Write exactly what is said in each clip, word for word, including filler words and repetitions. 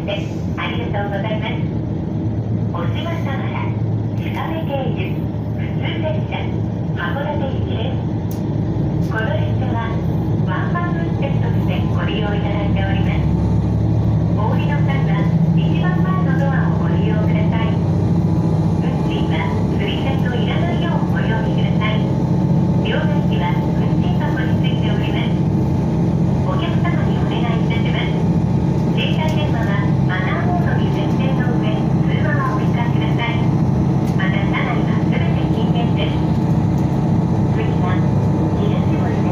てありがとうございます。おしまさまら鹿目経由普通列車函館行きです。この列車はワンマン運転としてご利用いただいております。お降りの際は一番前のドアをご利用ください。運賃は釣り銭のいらないようご用意ください。両替機は運賃箱についております。お客様にお願いいたします。携帯電話はマナーモードに設定の上、通話はお控えください。また車内はすべて禁煙です。次は東森です。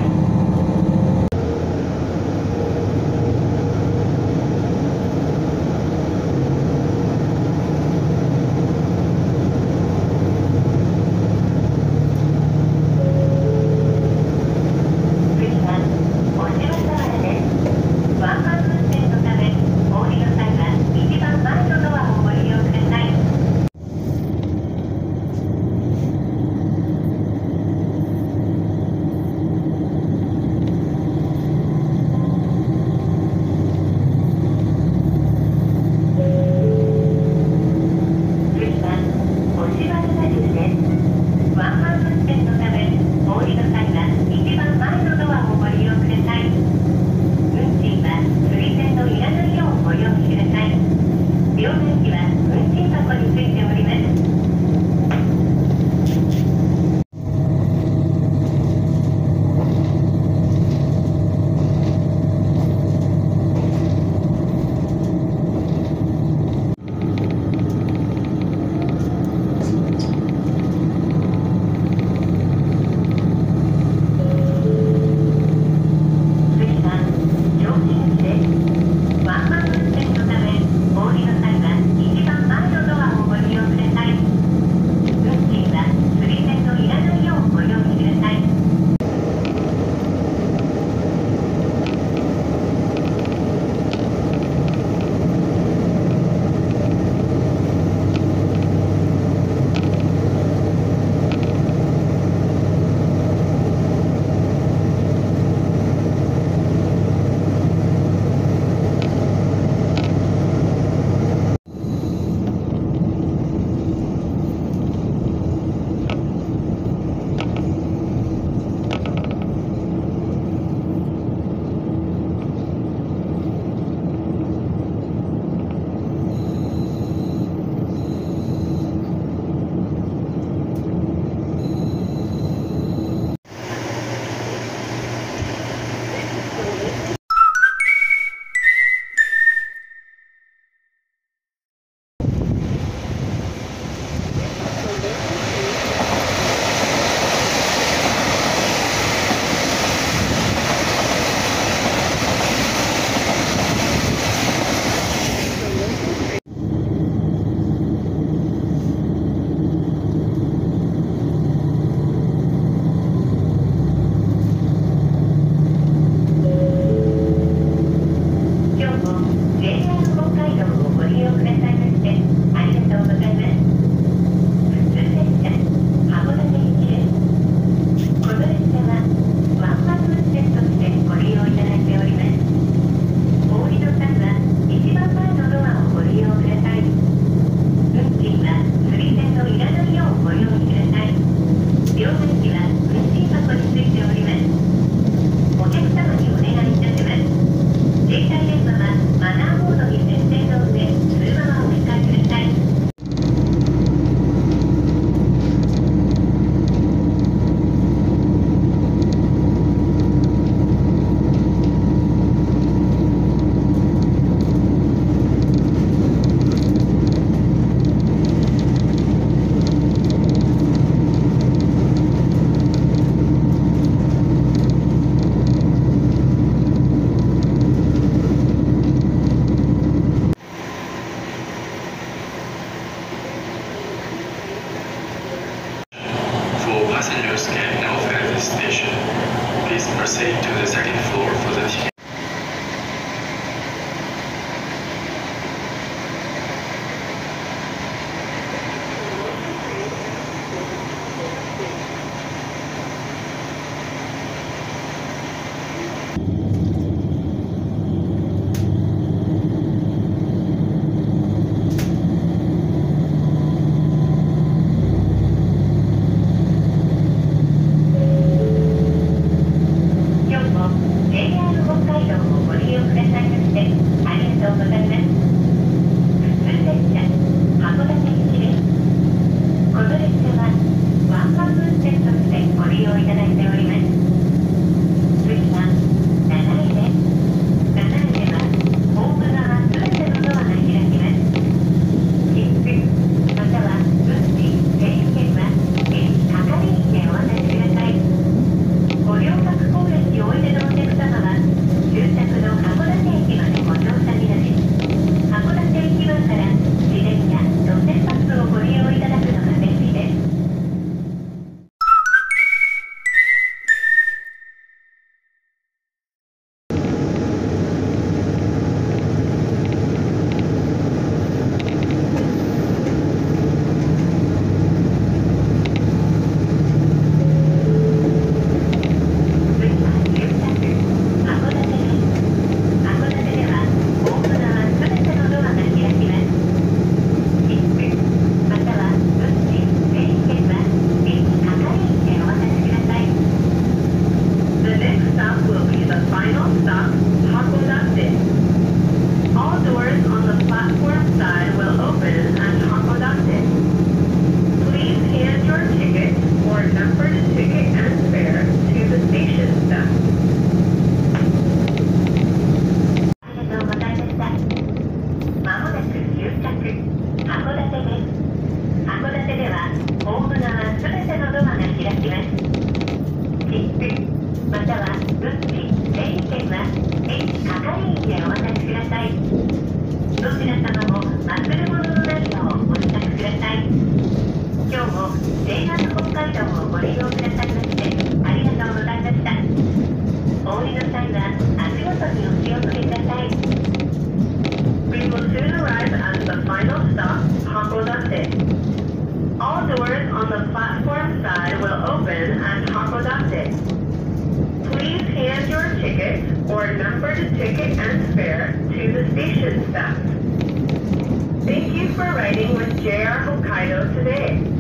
is the final stop, Hakodate. All doors on the platform side will open at Hakodate. Please hand your ticket or numbered ticket and fare to the station staff. Thank you for riding with J R Hokkaido today.